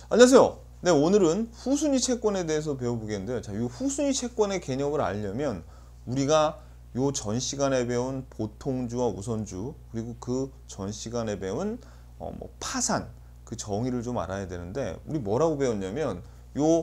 안녕하세요. 네, 오늘은 후순위 채권에 대해서 배워보겠는데요. 자, 이 후순위 채권의 개념을 알려면 우리가 요 전 시간에 배운 보통주와 우선주, 그리고 그 전 시간에 배운 파산, 그 정의를 좀 알아야 되는데, 우리 뭐라고 배웠냐면 요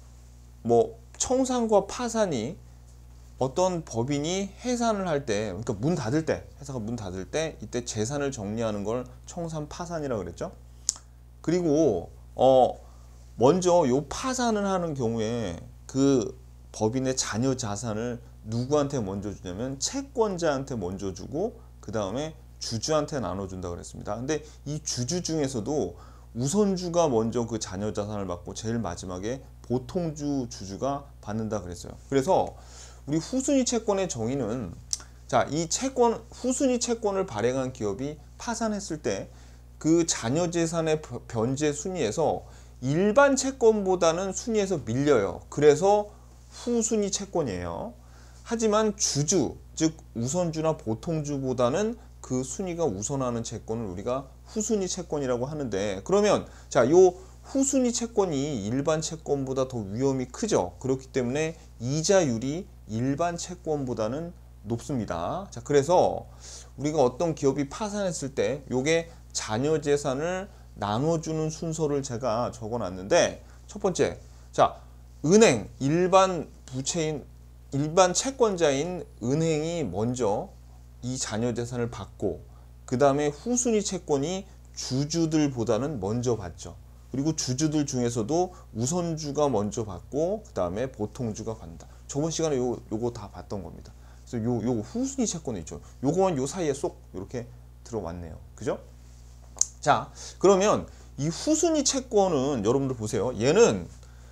청산과 파산이 어떤 법인이 해산을 할 때, 그러니까 문 닫을 때, 회사가 문 닫을 때 이때 재산을 정리하는 걸 청산 파산이라고 그랬죠. 그리고 먼저 요 파산을 하는 경우에 그 법인의 잔여 자산을 누구한테 먼저 주냐면 채권자한테 먼저 주고 그 다음에 주주한테 나눠준다 그랬습니다. 근데 이 주주 중에서도 우선주가 먼저 그 잔여 자산을 받고 제일 마지막에 보통주 주주가 받는다 그랬어요. 그래서 우리 후순위 채권의 정의는, 자, 이 채권, 후순위 채권을 발행한 기업이 파산했을 때 그 잔여 재산의 변제 순위에서 일반 채권보다는 순위에서 밀려요. 그래서 후순위 채권이에요. 하지만 주주, 즉 우선주나 보통주보다는 그 순위가 우선하는 채권을 우리가 후순위 채권이라고 하는데, 그러면 자, 요 후순위 채권이 일반 채권보다 더 위험이 크죠. 그렇기 때문에 이자율이 일반 채권보다는 높습니다. 자, 그래서 우리가 어떤 기업이 파산했을 때 요게 잔여 재산을 나눠주는 순서를 제가 적어놨는데, 첫 번째, 자, 은행, 일반 부채인, 일반 채권자인 은행이 먼저 이 잔여 재산을 받고, 그 다음에 후순위 채권이 주주들보다는 먼저 받죠. 그리고 주주들 중에서도 우선주가 먼저 받고, 그 다음에 보통주가 받는다. 저번 시간에 요거 다 봤던 겁니다. 그래서 요거 후순위 채권이 있죠. 요거는 요 사이에 쏙 이렇게 들어왔네요. 그죠? 자, 그러면 이 후순위 채권은 여러분들 보세요. 얘는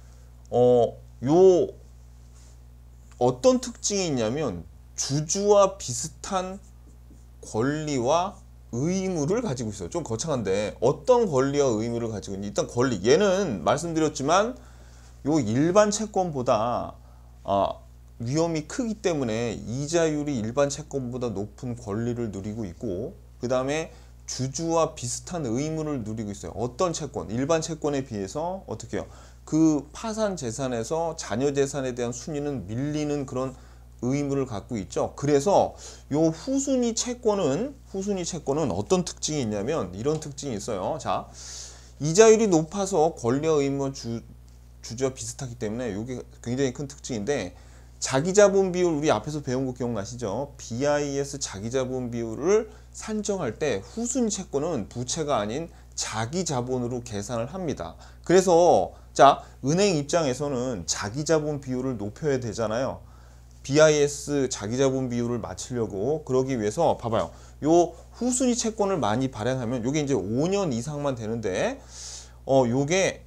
어떤 특징이 있냐면 주주와 비슷한 권리와 의무를 가지고 있어요. 좀 거창한데 어떤 권리와 의무를 가지고 있는지, 일단 권리, 얘는 말씀드렸지만 요 일반 채권보다 위험이 크기 때문에 이자율이 일반 채권보다 높은 권리를 누리고 있고, 그 다음에 주주와 비슷한 의무를 누리고 있어요. 어떤 채권? 일반 채권에 비해서 어떻게 해요? 그 파산 재산에서 잔여 재산에 대한 순위는 밀리는 그런 의무를 갖고 있죠. 그래서 요 후순위 채권은 어떤 특징이 있냐면 이런 특징이 있어요. 자, 이자율이 높아서 권리와 의무와 주주와 비슷하기 때문에 이게 굉장히 큰 특징인데, 자기자본 비율, 우리 앞에서 배운 거 기억나시죠? BIS 자기자본 비율을 산정할 때 후순위 채권은 부채가 아닌 자기자본으로 계산을 합니다. 그래서 자, 은행 입장에서는 자기자본 비율을 높여야 되잖아요. BIS 자기자본 비율을 맞추려고, 그러기 위해서 봐봐요. 요 후순위 채권을 많이 발행하면 요게 이제 5년 이상만 되는데 요게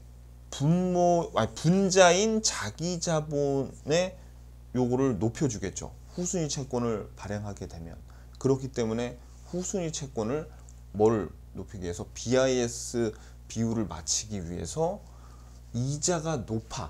분자인 자기자본의 요거를 높여주겠죠. 후순위 채권을 발행하게 되면. 그렇기 때문에 후순위 채권을 뭘 높이기 위해서, BIS 비율을 맞추기 위해서 이자가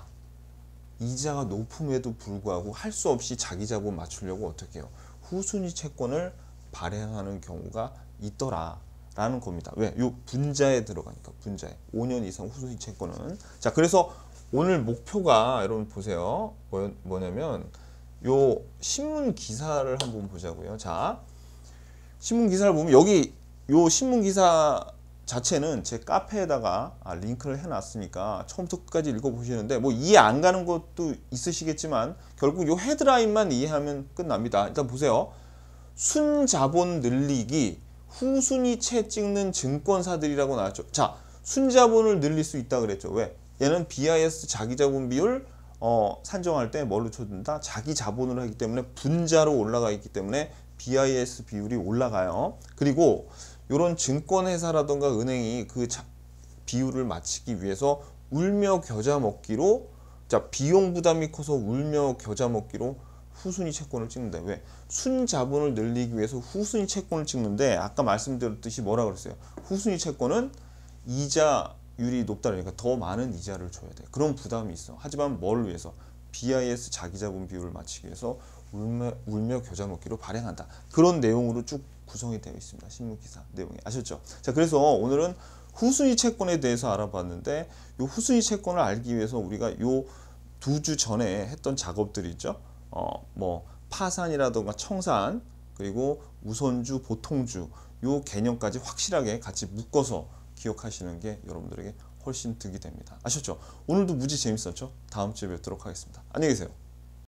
높음에도 불구하고 할 수 없이 자기자본 맞추려고 어떻게 해요? 후순위 채권을 발행하는 경우가 있더라 라는 겁니다. 왜? 요 분자에 들어가니까. 분자에 5년 이상 후순위 채권은. 자, 그래서 오늘 목표가 여러분 보세요. 뭐냐면 요 신문 기사를 한번 보자고요. 자, 신문 기사를 보면 여기 요 신문 기사 자체는 제 카페에다가 링크를 해놨으니까 처음부터 끝까지 읽어보시는데, 뭐 이해 안 가는 것도 있으시겠지만 결국 요 헤드라인만 이해하면 끝납니다. 일단 보세요. 순자본 늘리기, 후순위채 찍는 증권사들이라고 나왔죠. 자, 순자본을 늘릴 수 있다 그랬죠. 왜? 얘는 BIS 자기자본 비율 산정할 때 뭘로 쳐준다? 자기자본으로 하기 때문에 분자로 올라가 있기 때문에 BIS 비율이 올라가요. 그리고 이런 증권회사라던가 은행이 그 비율을 맞추기 위해서 울며 겨자 먹기로, 자, 비용 부담이 커서 울며 겨자 먹기로 후순위 채권을 찍는다. 왜? 순자본을 늘리기 위해서 후순위 채권을 찍는데, 아까 말씀드렸듯이 뭐라 그랬어요? 후순위 채권은 이자율이 높다 그러니까 더 많은 이자를 줘야 돼. 그런 부담이 있어. 하지만 뭘 위해서? BIS 자기자본 비율을 맞추기 위해서 울며 겨자 먹기로 발행한다. 그런 내용으로 쭉 구성이 되어 있습니다. 신문기사 내용이. 아셨죠? 자, 그래서 오늘은 후순위 채권에 대해서 알아봤는데 요 후순위 채권을 알기 위해서 우리가 요 2주 전에 했던 작업들이 있죠. 뭐 파산이라던가 청산 그리고 우선주, 보통주 요 개념까지 확실하게 같이 묶어서 기억하시는 게 여러분들에게 훨씬 득이 됩니다. 아셨죠? 오늘도 무지 재밌었죠? 다음 주에 뵙도록 하겠습니다. 안녕히 계세요.